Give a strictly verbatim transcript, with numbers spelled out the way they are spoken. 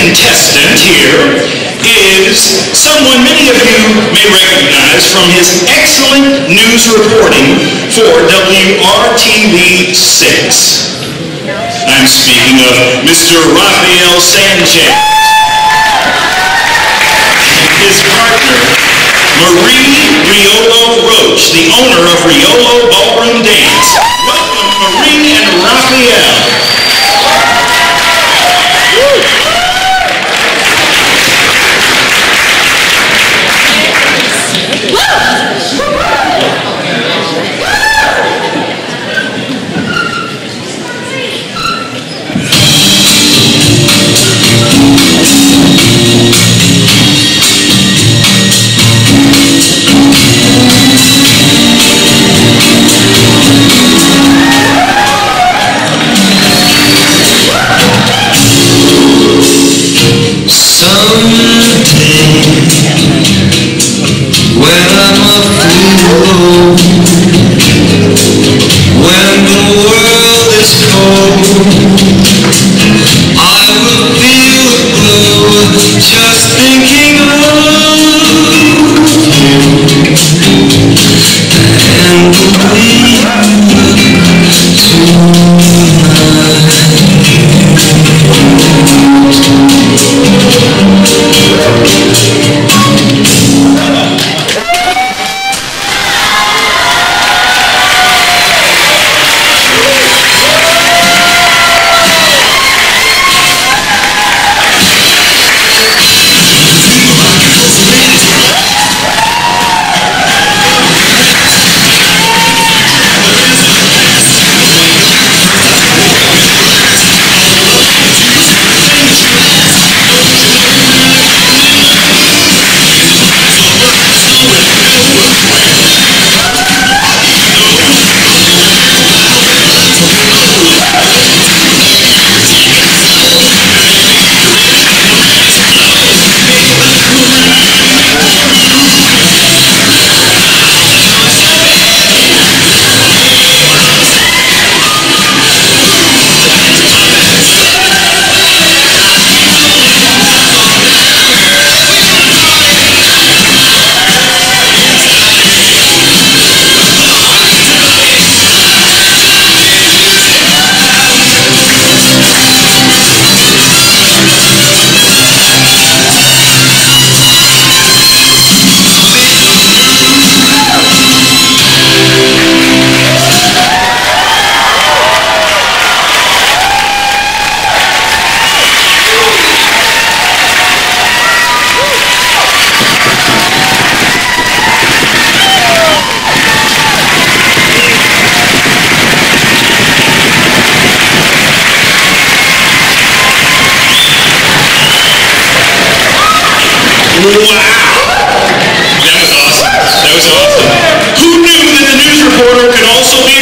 contestant here is someone many of you may recognize from his excellent news reporting for W R T V six. I'm speaking of Mister Rafael Sanchez and his partner, Marie Riolo Roach, the owner of Riolo Ballroom Dance. Welcome, Marie and Rafael. When I'm a fool, when the world is cold, I will feel the glow just thinking of you and the way you Wow! That was awesome. That was awesome. Who knew that the news reporter could also be